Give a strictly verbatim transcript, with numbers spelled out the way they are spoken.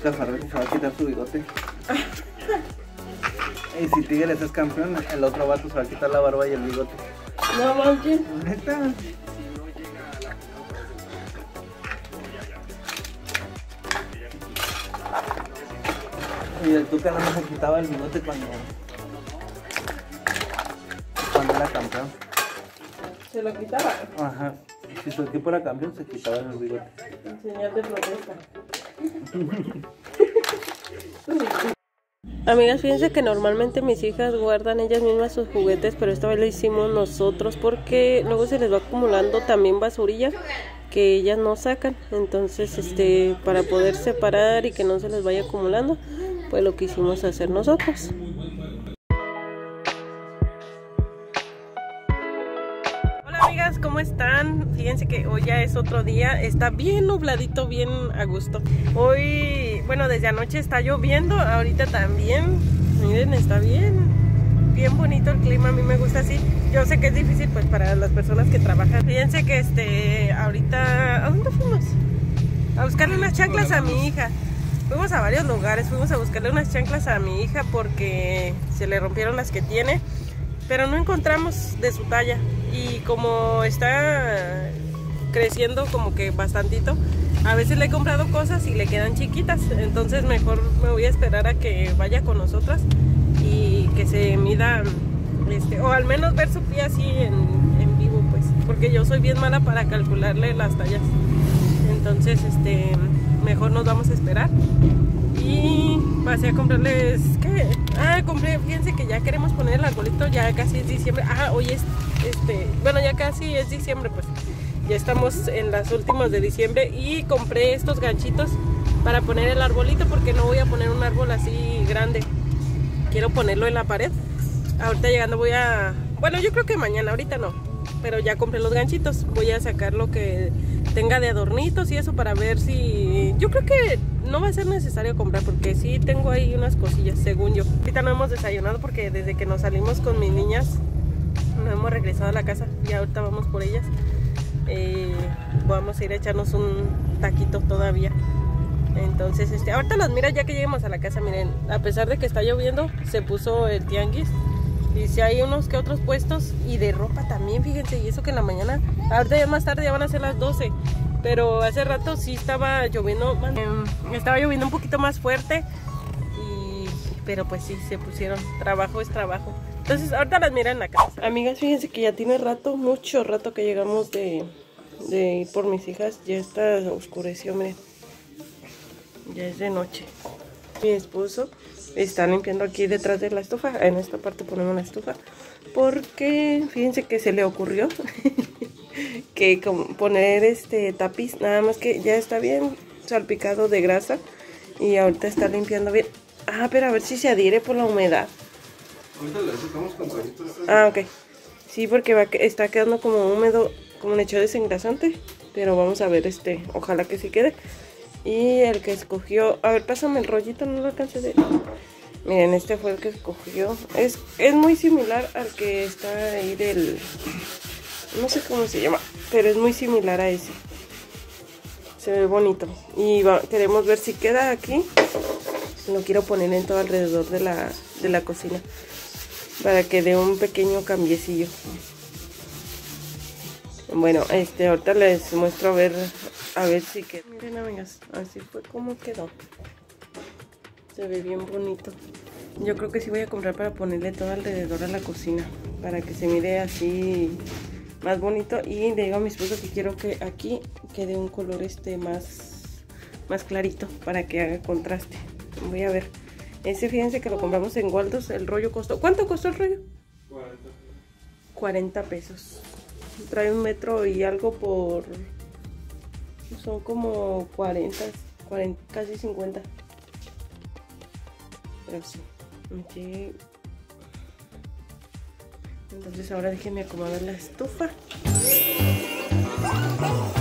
Lucas Ferretti se va a quitar su bigote. Y si Tigres es campeón, el otro vato se va a quitar la barba y el bigote. No manches. ¿Neta? Y el Tuca no se quitaba el bigote cuando, cuando era campeón. ¿Se lo quitaba? Ajá. Si su equipo era campeón, se quitaba el bigote. En señal de protesta. Amigas, fíjense que normalmente mis hijas guardan ellas mismas sus juguetes, pero esta vez lo hicimos nosotros porque luego se les va acumulando también basurilla que ellas no sacan. Entonces, este, para poder separar y que no se les vaya acumulando, pues lo quisimos hacer nosotros. Hola amigas, ¿cómo están? Fíjense que hoy ya es otro día, está bien nubladito, bien a gusto. Hoy, bueno, desde anoche está lloviendo, ahorita también, miren, está bien, bien bonito el clima, a mí me gusta así. Yo sé que es difícil pues para las personas que trabajan. Fíjense que este, ahorita, ¿a dónde fuimos? A buscarle unas chanclas a mi hija. Fuimos a varios lugares, fuimos a buscarle unas chanclas a mi hija porque se le rompieron las que tiene, pero no encontramos de su talla. Y como está creciendo como que bastantito, a veces le he comprado cosas y le quedan chiquitas, entonces mejor me voy a esperar a que vaya con nosotras y que se mida, este, o al menos ver su pie así en, en vivo, pues, porque yo soy bien mala para calcularle las tallas. Entonces, este, mejor nos vamos a esperar. Y pasé a comprarles, ¿qué? Ah, compré, fíjense que ya queremos poner el arbolito, ya casi es diciembre. Ah, hoy es, este, bueno, ya casi es diciembre, pues. Ya estamos en las últimas de diciembre y compré estos ganchitos para poner el arbolito porque no voy a poner un árbol así grande. Quiero ponerlo en la pared. Ahorita llegando voy a, bueno, yo creo que mañana, ahorita no, pero ya compré los ganchitos. Voy a sacar lo que tenga de adornitos y eso para ver si, yo creo que no va a ser necesario comprar porque sí tengo ahí unas cosillas, según yo. Ahorita no hemos desayunado porque desde que nos salimos con mis niñas no hemos regresado a la casa y ahorita vamos por ellas. Eh, vamos a ir a echarnos un taquito todavía. Entonces, este, ahorita las miro ya que lleguemos a la casa. Miren, a pesar de que está lloviendo, se puso el tianguis. Y si hay unos que otros puestos y de ropa también, fíjense. Y eso que en la mañana, ahorita ya más tarde ya van a ser las doce. Pero hace rato sí estaba lloviendo, eh, estaba lloviendo un poquito más fuerte. Y, pero pues sí, se pusieron. Trabajo es trabajo. Entonces ahorita las miran en la casa. Amigas, fíjense que ya tiene rato, mucho rato que llegamos de, de ir por mis hijas. Ya está oscureció, miren. Ya es de noche. Mi esposo está limpiando aquí detrás de la estufa. En esta parte ponemos la estufa. Porque fíjense que se le ocurrió que como poner este tapiz. Nada más que ya está bien salpicado de grasa. Y ahorita está limpiando bien. Ah, pero a ver si se adhiere por la humedad. Ah, ok. Sí, porque va, está quedando como húmedo, como le echó desengrasante. Pero vamos a ver, este, ojalá que sí quede. Y el que escogió, a ver, pásame el rollito, no lo alcancé de... Miren, este fue el que escogió. Es, es muy similar al que está ahí del... No sé cómo se llama, pero es muy similar a ese. Se ve bonito. Y va, queremos ver si queda aquí. Lo quiero poner en todo alrededor de la, de la cocina. Para que dé un pequeño cambiecillo. Bueno, este, ahorita les muestro a ver, a ver si queda. Miren amigas, así fue como quedó. Se ve bien bonito. Yo creo que sí voy a comprar para ponerle todo alrededor a la cocina. Para que se mire así más bonito. Y le digo a mi esposo que quiero que aquí quede un color este más, más clarito. Para que haga contraste. Voy a ver. Ese fíjense que lo compramos en Waldos. El rollo costó. ¿Cuánto costó el rollo? cuarenta. cuarenta pesos. Trae un metro y algo por... Son como cuarenta, cuarenta, casi cincuenta. Pero sí. Aquí. Entonces ahora déjenme acomodar la estufa.